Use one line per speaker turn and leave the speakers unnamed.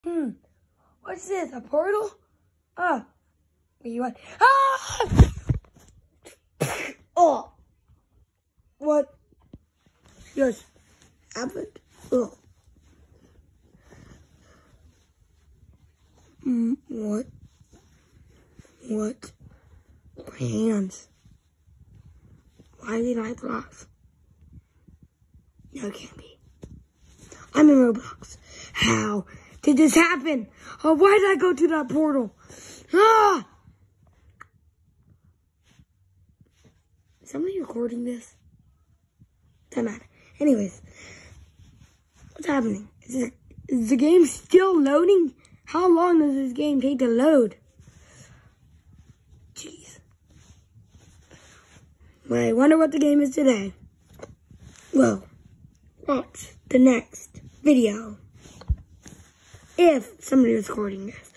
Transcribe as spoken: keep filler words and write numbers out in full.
Hmm. What's this? A portal? Ah. Wait, what? Ah! Oh. What just happened? Oh. Mm, what? What? My hands. Why did I block? No, it can't be. I'm in Roblox. How did this happen? Oh, why did I go to that portal? Ah! Is somebody recording this? Doesn't matter. Anyways, what's happening? Is, this, is the game still loading? How long does this game take to load? Jeez. Well, I wonder what the game is today. Well, watch the next video. If somebody is recording this.